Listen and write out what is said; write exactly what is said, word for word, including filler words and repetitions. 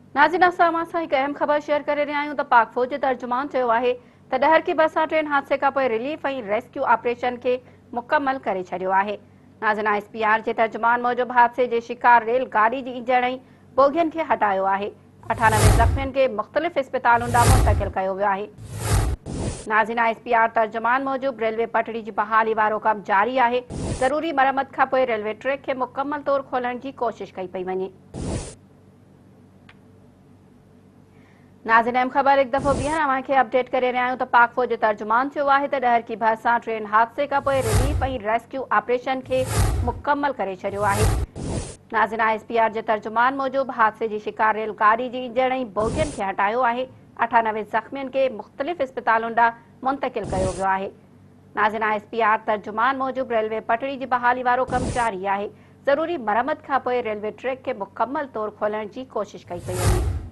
नाज़रीन अस्सलाम सां हिकु अहम ख़बर शेयर करे रहिया आहियूं त पाक फ़ौज जे तर्जुमान चयो आहे त ॾहर की बस सां ट्रेन हादसे खां पोइ रिलीफ ऐं रेस्क्यू ऑपरेशन खे मुकमल करे छॾियो आहे। नाज़रीन एस पी आर जे तर्जुमान मूजिबि हादसे जे शिकार रेल गाॾी जी इंजण ऐं बोगियुनि खे हटायो आहे। अठानवे ज़ख़्मियुनि खे मुख़्तलिफ़ इस्पतालुनि ॾांहुं मुंतक़िल कयो वियो आहे। नाज़रीन एस पी आर तर्जुमान मूजिबि रेलवे पटड़ी जी बहाली वारो कमु जारी आहे। ज़रूरी मरम्मत खां पोइ रेलवे ट्रैक खे मुकमल तौरु खोलण जी कोशिश कई पई वञे। नाज़रीन अहम ख़बर हिकु दफ़ो ॿीहर अव्हां खे अपडेट करे रहिया आहियूं त पाक फ़ौज जे तर्जुमान चयो आहे त ॾहर की बस सां ट्रेन हादसे खां पोइ रिलीफ ऐं रेस्क्यू ऑपरेशन खे मुकमल करे छॾियो आहे। नाज़रीन एस पी आर जे तर्जुमान मूजिबि हादसे जी शिकार रेल गाॾी जी इंजण ऐं बोगियुनि खे हटायो आहे। अठानवे ज़ख़्मियुनि खे मुख़्तलिफ़ इस्पतालुनि ॾांहुं मुंतक़िल कयो वियो आहे। नाज़रीन एस पी आर तर्जुमान मूजिबि रेलवे पटड़ी जी बहाली वारो कमु जारी आहे। ज़रूरी मरम्मत खां पोइ रेलवे ट्रैक खे मुकमल तौरु खोलण जी कोशिश कई पई वञे।